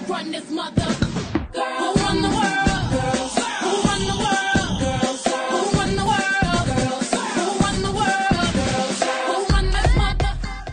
run this mother? Who run the world? Girls. Who run the world? Girls. Who run the world? Girls. Who run the world? Girls. Who run this mother?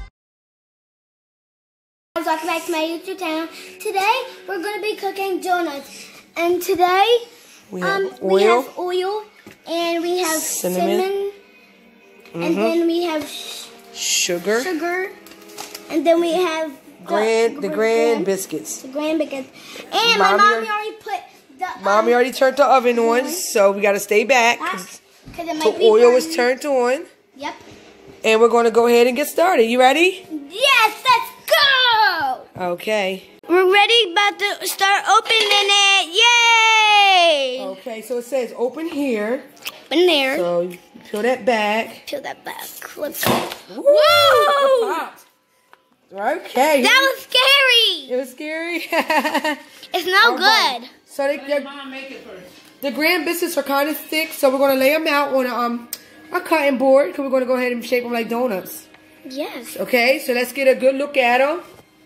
Welcome back to my YouTube channel. Today we're going to be cooking donuts, and today we have oil, and we have cinnamon, and then we have sugar, and then we have the grand biscuits. The grand biscuits. And my mommy already put the Mommy already turned the oven on, so we got to stay back because the oil was turned on. Yep. And we're going to go ahead and get started. You ready? Yes, let's go. Okay. We're ready, about to start opening it. Yay! Okay, so it says open here. Open there. So you peel that back. Peel that back. Let's go. Woo! Okay. That was scary. It was scary. It's no good. So the grand biscuits are kind of thick, so we're going to lay them out on a cutting board because we're going to go ahead and shape them like donuts. Yes. Okay, so let's get a good look at them.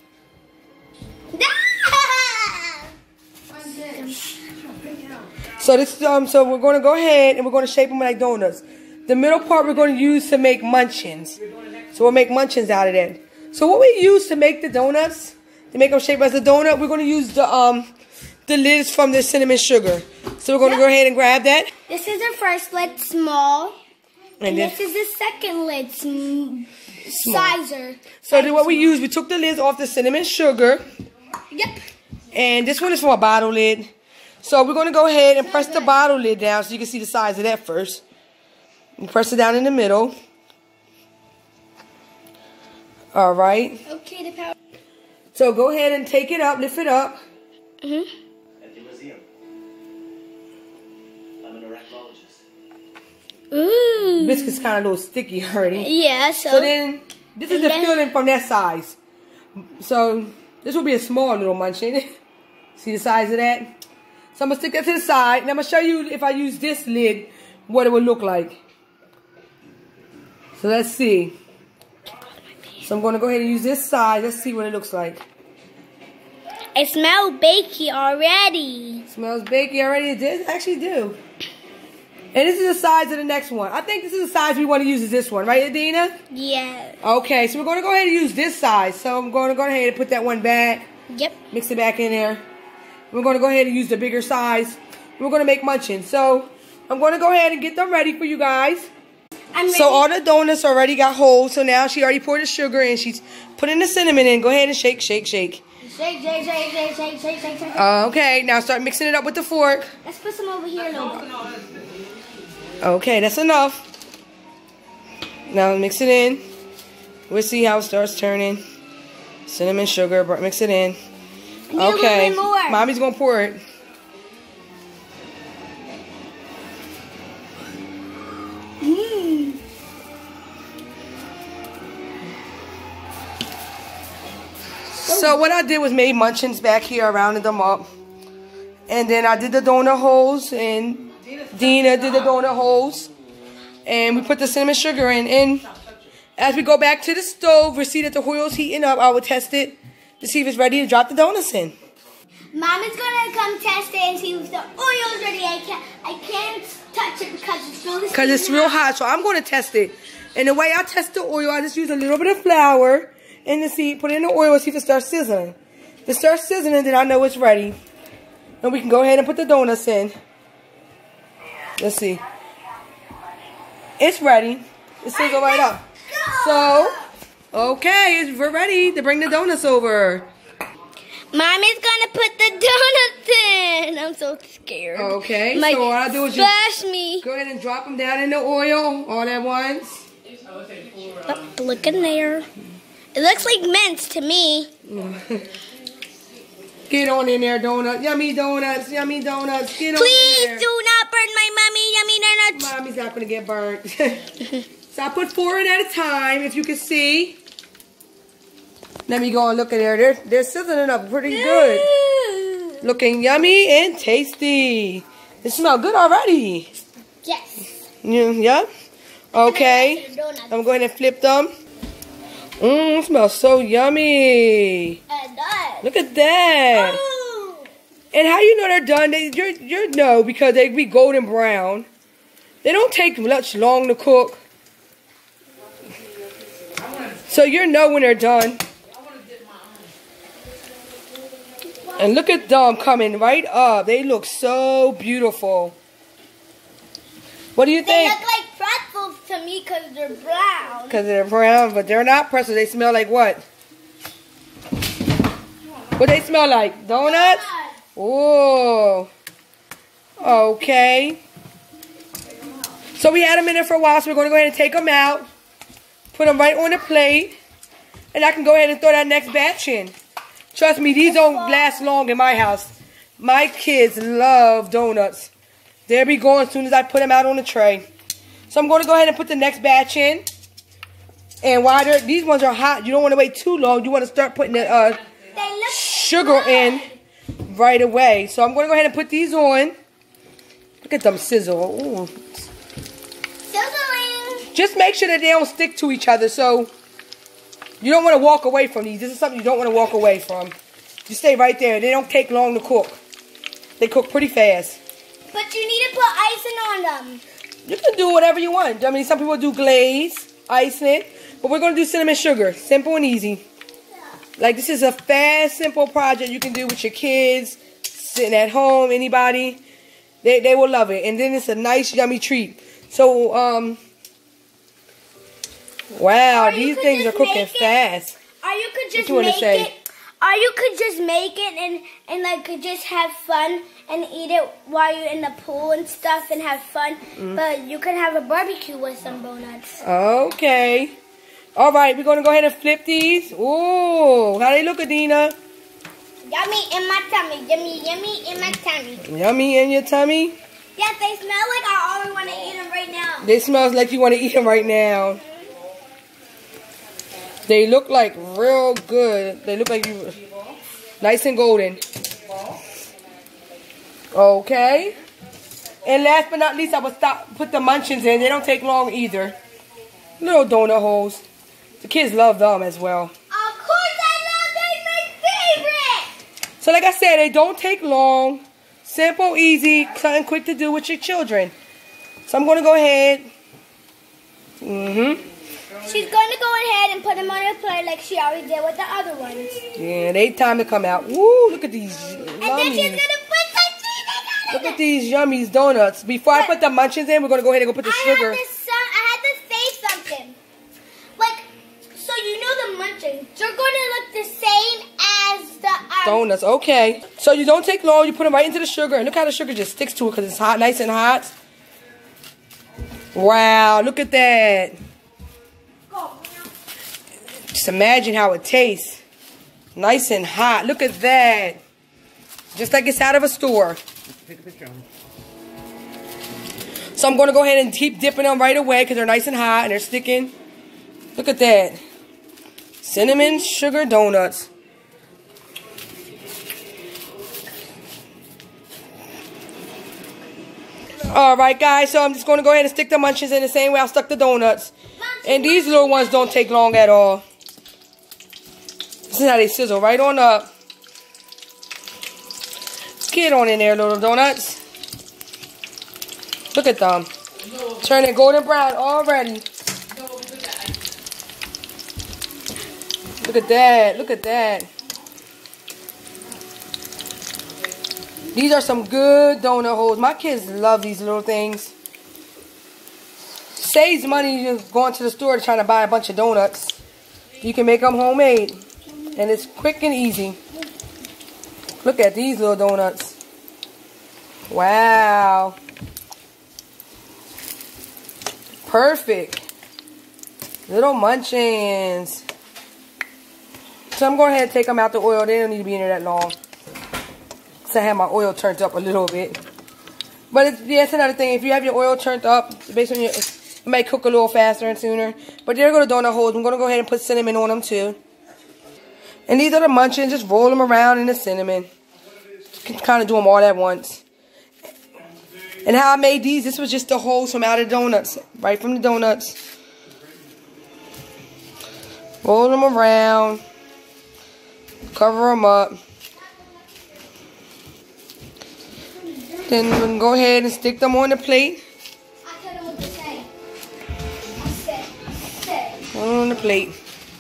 So this so we're going to go ahead and we're going to shape them like donuts. The middle part we're going to use to make munchkins. So we'll make munchkins out of that. So what we use to make the donuts, to make them shape as a donut, we're going to use the lids from the cinnamon sugar. So we're going to go ahead and grab that. This is the first lid, small. And this is the second lid, sizer. So then what we use, we took the lids off the cinnamon sugar. Yep. And this one is for a bottle lid. So we're going to go ahead and press the bottle lid down so you can see the size of that first. You press it down in the middle. All right. Okay, the power. So go ahead and take it up, lift it up. At the museum. I'm an arachnologist. Ooh. Biscuit's kind of a little sticky already. Yeah, So then, this is the filling from that size. So this will be a small little munchkin. See the size of that? So I'm going to stick that to the side. And I'm going to show you if I use this lid, what it would look like. So let's see. So I'm going to go ahead and use this side. Let's see what it looks like. It smells bakey already. Smells bakey already. It did actually do. And this is the size of the next one. I think this is the size we want to use is this one. Right, Adina? Yeah. Okay, so we're going to go ahead and use this size. So I'm going to go ahead and put that one back. Yep. Mix it back in there. We're going to go ahead and use the bigger size. We're going to make munchkins. So I'm going to go ahead and get them ready for you guys. So all the donuts already got holes. So now she already poured the sugar in. She's putting the cinnamon in. Go ahead and shake, shake, shake. Shake, shake, shake, shake, shake, shake, shake, shake. Okay, now start mixing it up with the fork. Let's put some over here a little bit. Okay, that's enough. Now mix it in. We'll see how it starts turning. Cinnamon, sugar, mix it in. Okay, Mommy's gonna pour it. So what I did was made munchkins back here. I rounded them up. And then I did the donut holes. And Dina did the donut holes. And we put the cinnamon sugar in. And as we go back to the stove, we see that the oil's heating up. I will test it to see if it's ready to drop the donuts in. Mom is going to come test it and see if the oil's ready. I can't touch it because it's real hot. So I'm going to test it. And the way I test the oil, I just use a little bit of flour. And to see, put it in the oil and see if it starts sizzling. If it starts sizzling, then I know it's ready. And we can go ahead and put the donuts in. Let's see. It's ready. It sizzled right up. So, okay, we're ready to bring the donuts over. Mommy's gonna put the donuts in. I'm so scared. Okay, so what I do is just go ahead and drop them down in the oil all at once. Oh, look in there. It looks like mince to me. Get on in there, donut. Yummy donuts, yummy donuts. Get on Please in there. do not burn my mommy yummy donuts. Mommy's not going to get burnt. So I put 4 in at a time, if you can see. Let me go and look at there. They're sizzling up pretty good. Looking yummy and tasty. It smells good already. Yes. Yeah? Okay. I'm going to flip them. It smells so yummy. It does. Look at that. Ooh. And how you know they're done? You know because they be golden brown. They don't take much long to cook. So you know when they're done. And look at them coming right up. They look so beautiful. What do you think? They look like pretzels to me because they're brown. Because they're brown, but they're not pretzels. They smell like what? What they smell like? Donuts? Oh. Okay. So we had them in there for a while, so we're going to go ahead and take them out. Put them right on the plate. And I can go ahead and throw that next batch in. Trust me, these don't last long in my house. My kids love donuts. They'll be going as soon as I put them out on the tray. So I'm going to go ahead and put the next batch in. And while these ones are hot, you don't want to wait too long. You want to start putting the sugar in right away. So I'm going to go ahead and put these on. Look at them sizzle. Ooh. Sizzling. Just make sure that they don't stick to each other. So you don't want to walk away from these. This is something you don't want to walk away from. You stay right there. They don't take long to cook. They cook pretty fast. But you need to put icing on them. You can do whatever you want. I mean, some people do glaze, icing it. But we're going to do cinnamon sugar. Simple and easy. Like, this is a fast, simple project you can do with your kids, sitting at home, anybody. They will love it. And then it's a nice, yummy treat. So, wow, these things are cooking fast. Or you could just What you want to say? Or you could just make it and like could just have fun and eat it while you're in the pool and stuff and have fun. But you could have a barbecue with some donuts. Okay. All right, we're going to go ahead and flip these. Ooh, how they look, Adina? Yummy in my tummy. Yummy, yummy in my tummy. Yummy in your tummy? Yes, they smell like I always want to eat them right now. They smell like you want to eat them right now. They look like real good. They look like you nice and golden. Okay. And last but not least, I will put the munchkins in. They don't take long either. Little donut holes. The kids love them as well. Of course I love them. My favorite. So like I said, they don't take long. Simple, easy, something quick to do with your children. So I'm going to go ahead. She's going to go ahead and put them on her plate like she always did with the other ones. Yeah, they time to come out. Woo, look at these And then she's going yummies. to put some cheese Look at these yummies donuts. Before I put the munchkins in, we're going to go ahead and go put the sugar. I had to say something. Like, so you know the munchkins, they're going to look the same as the Donuts, okay. So you don't take long. You put them right into the sugar. And look how the sugar just sticks to it because it's hot, nice and hot. Wow, look at that. Just imagine how it tastes. Nice and hot. Look at that. Just like it's out of a store. So I'm going to go ahead and keep dipping them right away because they're nice and hot and they're sticking. Look at that. Cinnamon sugar donuts. Alright guys, so I'm just going to go ahead and stick the munchkins in the same way I stuck the donuts. And these little ones don't take long at all. This is how they sizzle right on up. Get on in there, little donuts. Look at them. Turning golden brown already. Look at that. Look at that. These are some good donut holes. My kids love these little things. Saves money just going to the store trying to buy a bunch of donuts. You can make them homemade. And it's quick and easy. Look at these little donuts. Wow. Perfect. Little munchkins. So I'm going ahead and take them out the oil. They don't need to be in there that long. So I have my oil turned up a little bit. But it's another thing. If you have your oil turned up, based on it might cook a little faster and sooner. But there go the donut holes. I'm going to go ahead and put cinnamon on them too. And these are the munchkins. Just roll them around in the cinnamon. You can kind of do them all at once. And how I made these, this was just the holes from out of donuts. Right from the donuts. Roll them around. Cover them up. Then we can go ahead and stick them on the plate. I tell them what to say. I said. On the plate.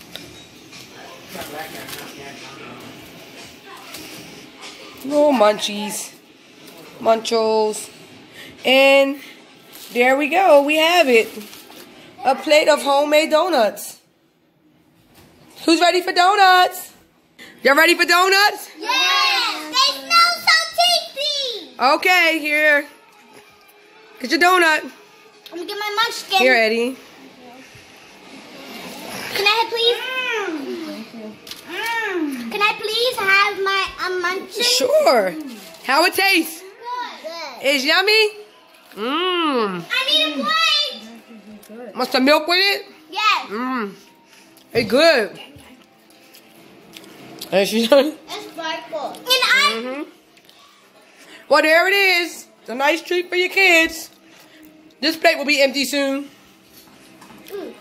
No munchies. Munchos. And there we go. We have it. A plate of homemade donuts. Who's ready for donuts? Y'all ready for donuts? Yes! They smell so tasty! Okay, here. Get your donut. I'm gonna get my munchkin. Here, Eddie. Can I please have my munchkin? Sure. How it tastes? Good. It's yummy? Mmm. I need a plate. Must have milk with it? Yes. Mmm. It's good. And she's done. It's sparkle. And I. Well, there it is. It's a nice treat for your kids. This plate will be empty soon.